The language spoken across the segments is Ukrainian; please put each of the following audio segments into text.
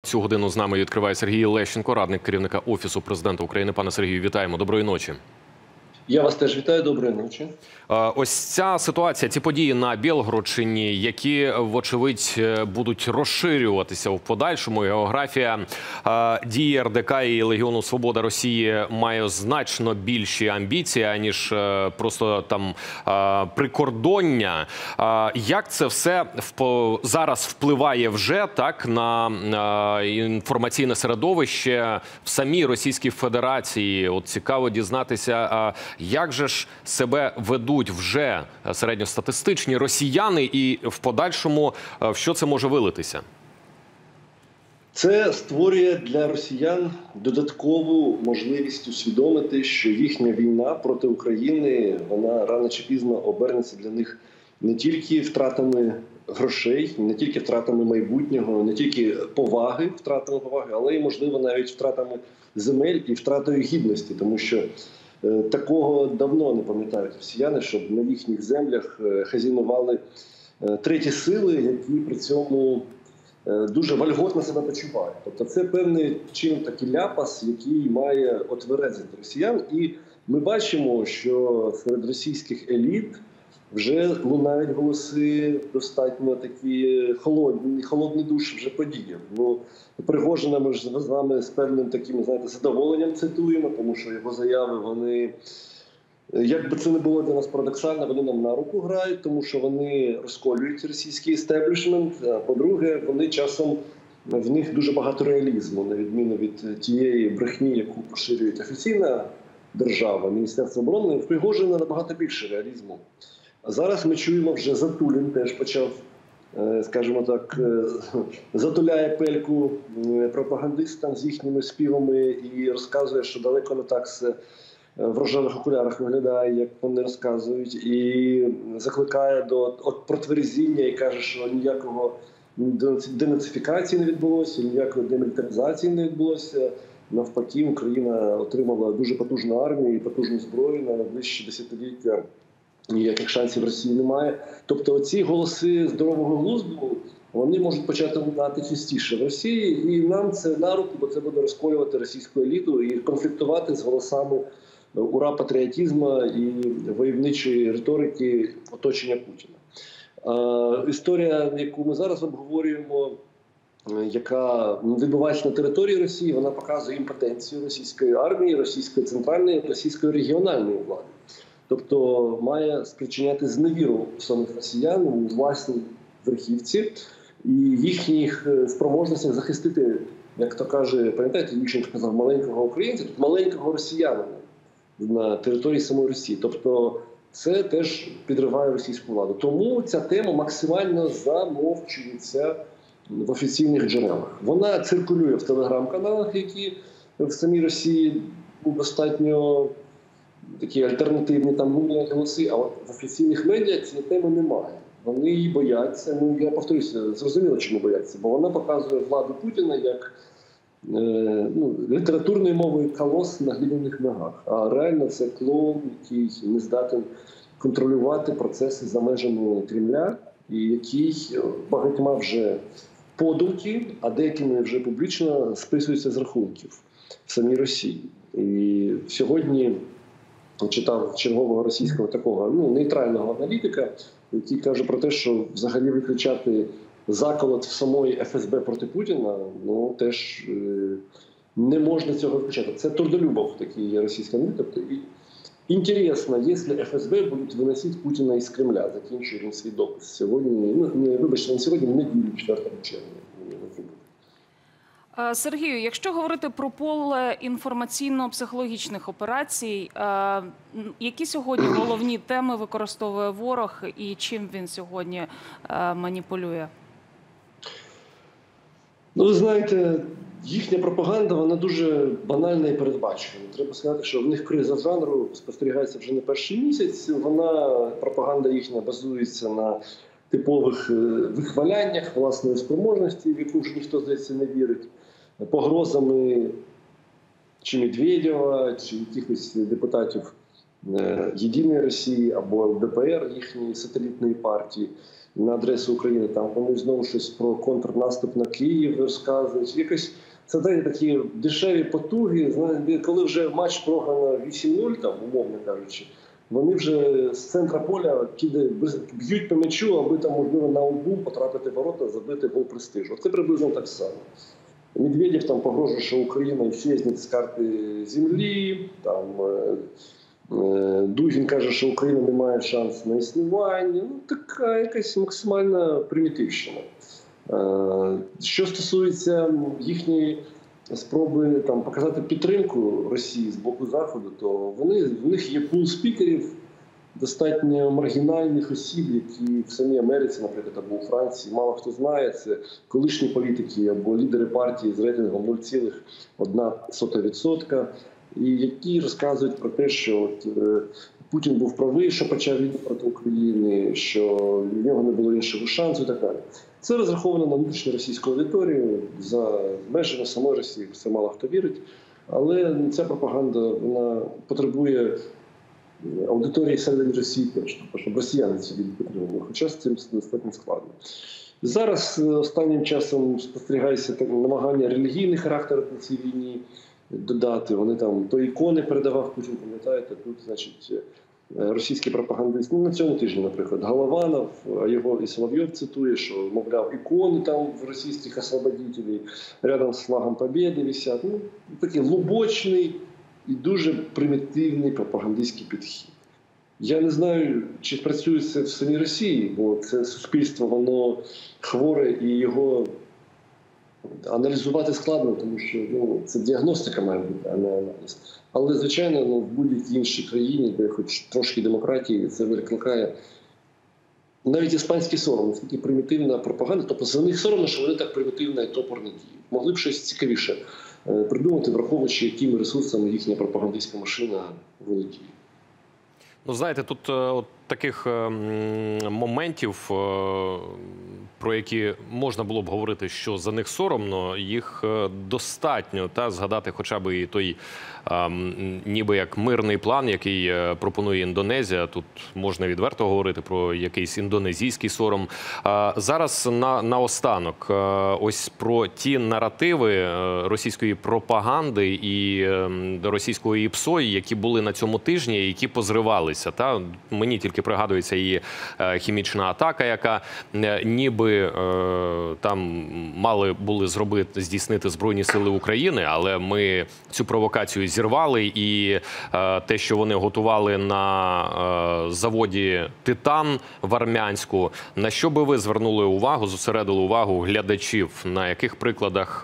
Цю годину з нами відкриває Сергій Лещенко, радник керівника Офісу Президента України. Пане Сергію, вітаємо. Доброї ночі. Я вас теж вітаю. Доброї ночі. Ось ця ситуація, ці події на Білгородщині, які, вочевидь, будуть розширюватися в подальшому. Географія дії РДК і Легіону Свобода Росії має значно більші амбіції, аніж просто там прикордоння. Як це все зараз впливає вже так на інформаційне середовище в самій Російській Федерації? От цікаво дізнатися, як же ж себе ведуть вже середньостатистичні росіяни і в подальшому в що це може вилитися? Це створює для росіян додаткову можливість усвідомити, що їхня війна проти України, вона рано чи пізно обернеться для них не тільки втратами грошей, не тільки втратами майбутнього, не тільки втратами поваги, але й, можливо, навіть втратами земель і втратою гідності, тому що такого давно не пам'ятають росіяни, щоб на їхніх землях хазінували треті сили, які при цьому дуже вольготно себе почувають. Тобто це певний чином такий ляпас, який має отверезити росіян. І ми бачимо, що серед російських еліт вже лунають голоси достатньо такі холодний душ вже подіяв. Ну, Пригожина ми ж з вами з певним таким, знаєте, задоволенням цитуємо, тому що його заяви, вони, як би це не було для нас парадоксально, вони нам на руку грають, тому що вони розколюють російський істеблішмент. А по-друге, вони часом, в них дуже багато реалізму, на відміну від тієї брехні, яку поширює офіційна держава, Міністерство оборони. В Пригожина набагато більше реалізму. А зараз ми чуємо, вже Затулін теж почав, скажімо так, затуляє пельку пропагандистам з їхніми співами і розказує, що далеко не так все в рожевих окулярах виглядає, як вони розказують, і закликає до протверезіння і каже, що ніякого денацифікації не відбулося, ніякої демілітаризації не відбулося. Навпаки, Україна отримала дуже потужну армію і потужну зброю на найближчі десятиліття. Ніяких шансів Росії немає. Тобто оці голоси здорового глузду, вони можуть почати лунати частіше в Росії, і нам це на руку, бо це буде розколювати російську еліту і конфліктувати з голосами ура-патріотизму і войовничої риторики оточення Путіна. Історія, яку ми зараз обговорюємо, яка відбувається на території Росії, вона показує імпотенцію російської армії, російської центральної, російської регіональної влади. Тобто має спричиняти зневіру самих росіян у власній верхівці і їхніх спроможностях захистити, як то каже, пам'ятаєте, Ющенко казав, маленького українця, тут маленького росіянина на території самої Росії. Тобто це теж підриває російську владу. Тому ця тема максимально замовчується в офіційних джерелах. Вона циркулює в телеграм-каналах, які в самій Росії достатньо такі альтернативні там голоси, а от в офіційних медіа цієї теми немає. Вони її бояться. Ну, я повторюся, зрозуміло, чому бояться, бо вона показує владу Путіна як літературною мовою колос на глиняних ногах. А реально це клоун, який не здатен контролювати процеси за межами Кремля, і який багатьма вже подумки, а деякими вже публічно списується з рахунків в самій Росії. І сьогодні читав чергового російського такого нейтрального аналітика, який каже про те, що взагалі виключати заколот в самої ФСБ проти Путіна, теж не можна цього виключати. Це Турдолюбов, такий російський аналітик. Інтересно, якщо ФСБ будуть виносити Путіна із Кремля, закінчує він свій допис сьогодні, вибачте, не сьогодні, в неділю, 4 червня. Сергію, якщо говорити про поле інформаційно-психологічних операцій, які сьогодні головні теми використовує ворог і чим він сьогодні маніпулює? Ви знаєте, їхня пропаганда, вона дуже банальна і передбачена. Треба сказати, що в них криза жанру спостерігається вже не перший місяць. Пропаганда їхня базується на типових вихваляннях власної спроможності, в яку вже ніхто, здається, не вірить, погрозами чи Медведєва, чи якихось депутатів Єдиної Росії або ЛДПР, їхньої сателітної партії. на адресу України. Там вони знову щось про контрнаступ на Київ розказують. Якось це такі дешеві потуги. Знаєте, коли вже матч програно 8-0, там, умовно кажучи, вони вже з центра поля б'ють по м'ячу, аби там, можливо, на одну потрапити в ворота, забити гол престижу. Це приблизно так само. Медведєв там погрожує, що Україна исчезне з карти землі. Там Дугін каже, що Україна не має шансу на існування. Ну, така якась максимальна примітивщина. Що стосується їхньої спроби там показати підтримку Росії з боку Заходу, то в них є пул спікерів, достатньо маргінальних осіб, які в самій Америці, наприклад, або у Франції, мало хто знає. Це колишні політики або лідери партії з рейтингом 0,1%, і які розказують про те, що Путін був правий, що почав війну проти України, що в нього не було іншого шансу і так далі. Це розраховано на внутрішню російську аудиторію, за межами самої Росії, в це мало хто вірить. Але ця пропаганда, вона потребує аудиторії всередині Росії теж, щоб росіяни ці люди підтримували, хоча з цим достатньо складно. Зараз останнім часом спостерігається намагання релігійний характер на цій війні додати. Вони там то ікони передавав Путін, пам'ятаєте, тут, значить, російський пропагандист. Ну, на цьому тижні, наприклад, Голованов, а його і Соловйов цитує, що, мовляв, ікони там в російських освободителів рядом з флагом Побєди висять. Ну, такий глибочний і дуже примітивний пропагандистський підхід. Я не знаю, чи працює це в самій Росії, бо це суспільство, воно хворе і його аналізувати складно, тому що це діагностика має бути, а не аналіз. Але, звичайно, в будь-якій іншій країні, де хоч трошки демократії, це викликає навіть іспанський сором, наскільки примітивна пропаганда. Тобто за них соромно, що вони так примітивно і топорно діють. Могли б щось цікавіше придумати, враховуючи, якими ресурсами їхня пропагандистська машина володіє. Ну, знаєте, тут от таких моментів, про які можна було б говорити, що за них соромно, їх достатньо. Згадати хоча б і той ніби як мирний план, який пропонує Індонезія. Тут можна відверто говорити про якийсь індонезійський сором. Зараз наостанок ось про ті наративи російської пропаганди і російського ІПСО, які були на цьому тижні, які позривалися. Мені тільки пригадується її хімічна атака, яка ніби там мали були здійснити Збройні сили України, але ми цю провокацію зірвали, і те, що вони готували на заводі «Титан» в Армянську, на що би ви звернули увагу, зосередили увагу глядачів, на яких прикладах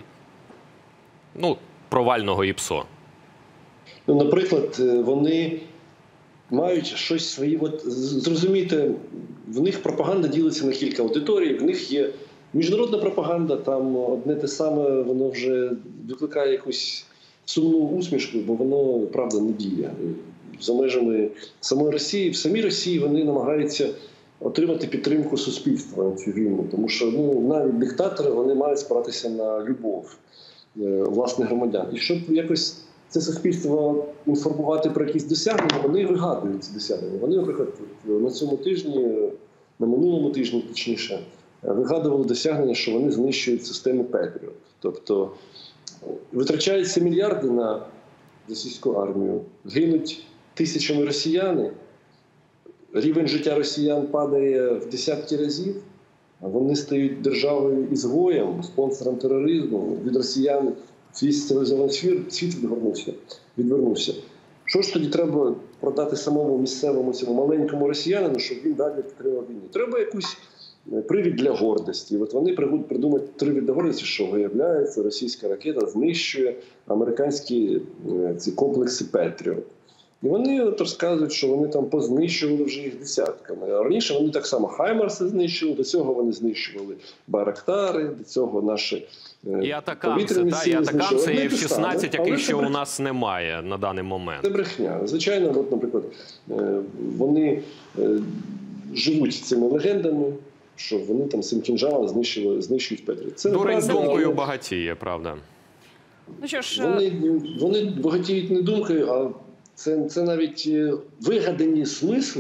провального ІПСО? Наприклад, вони мають щось свої. Зрозумійте, в них пропаганда ділиться на кілька аудиторій. В них є міжнародна пропаганда, там одне те саме, воно вже викликає якусь сумну усмішку, бо воно, правда, не діє. За межами самої Росії, в самій Росії вони намагаються отримати підтримку суспільства на цю війну. Тому що навіть диктатори, вони мають спиратися на любов власних громадян. І щоб якось це суспільство інформувати про якісь досягнення, вони вигадують ці досягнення. Вони, наприклад, на цьому тижні, на минулому тижні, точніше, вигадували досягнення, що вони знищують систему Петріот. Тобто витрачаються мільярди на російську армію, гинуть тисячами росіяни, рівень життя росіян падає в десятки разів, а вони стають державою-ізгоєм, спонсором тероризму. Від росіян весь цивілізований світ відвернувся. Що ж тоді треба продати самому місцевому цьому маленькому росіянину, щоб він далі підтримав війну? Треба якусь привід для гордості. От вони придумають привід для гордості, що виявляється, російська ракета знищує американські ці комплекси Петріот. І вони розказують, що вони там познищували вже їх десятками. А раніше вони так само Хаймарси знищували, до цього вони знищували Байрактари, до цього наші і атакамси, і атакамси, і F-16, яких ще у нас немає на даний момент. Це брехня. Звичайно, наприклад, вони живуть цими легендами, що вони там цим кінжалом знищують Петріот. Дурень з думкою багатіє, правда. Ну що ж, вони багатіють не думкою, а це навіть вигадані смисли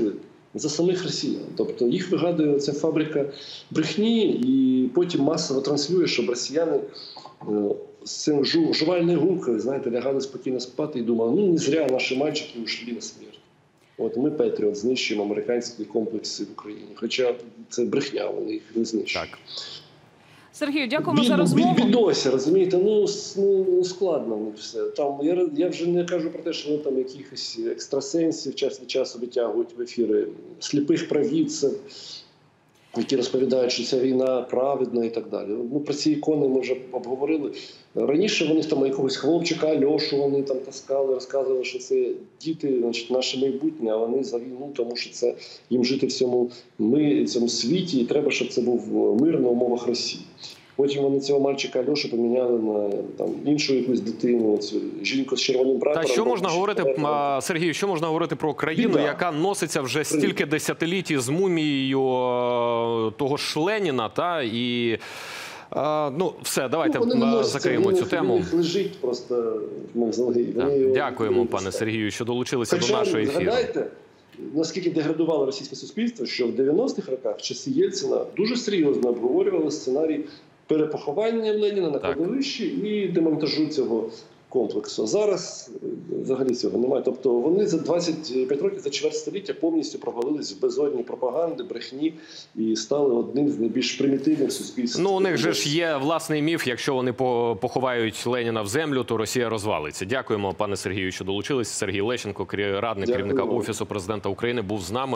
за самих росіян. Тобто їх вигадує ця фабрика брехні і потім масово транслює, щоб росіяни з цим жувальною гулкою, знаєте, лягали спокійно спати і думали, ну не зря наші мальчики ушли на смерть. От ми, Петріот, знищуємо американські комплекси в Україні. Хоча це брехня, вони їх не знищують. Так. Сергію, дякуємо за розмову. Бідося, розумієте, ну складно в них все. Там, я вже не кажу про те, що вони там якихось екстрасенсів час від часу витягують в ефіри, сліпих провідців, які розповідають, що ця війна праведна і так далі. Ну, про ці ікони ми вже обговорили. Раніше вони там якогось хлопчика Альошу вони там таскали, розказували, що це діти, значить, наше майбутнє, а вони за війну, тому що це їм жити в цьому світі, і треба, щоб це був мир на умовах Росії. Потім вони цього мальчика Альошу поміняли на там іншу якусь дитину, цю жінку з червоним прапором. Та що можна говорити, Сергію, що можна говорити про країну, яка носиться вже стільки десятиліть з мумією того ж Леніна, та, і... ну, все, давайте закриємо цю тему. Лежить просто в мавзолеї. Дякуємо, пане Сергію, що долучилися до нашого ефіру. Згадайте, наскільки деградувало російське суспільство, що в 90-х роках, в часи Єльцина, дуже серйозно обговорювали сценарій перепоховання Леніна на кладовищі і демонтажу цього комплексу. Зараз взагалі цього немає. Тобто вони за 25 років, за чверть століття повністю провалились в безодні пропаганди, брехні і стали одним з найбільш примітивних суспільств. Ну, у них же ж є власний міф, якщо вони поховають Леніна в землю, то Росія розвалиться. Дякуємо, пане Сергію, що долучились. Сергій Лещенко, радник керівника Офісу Президента України, був з нами.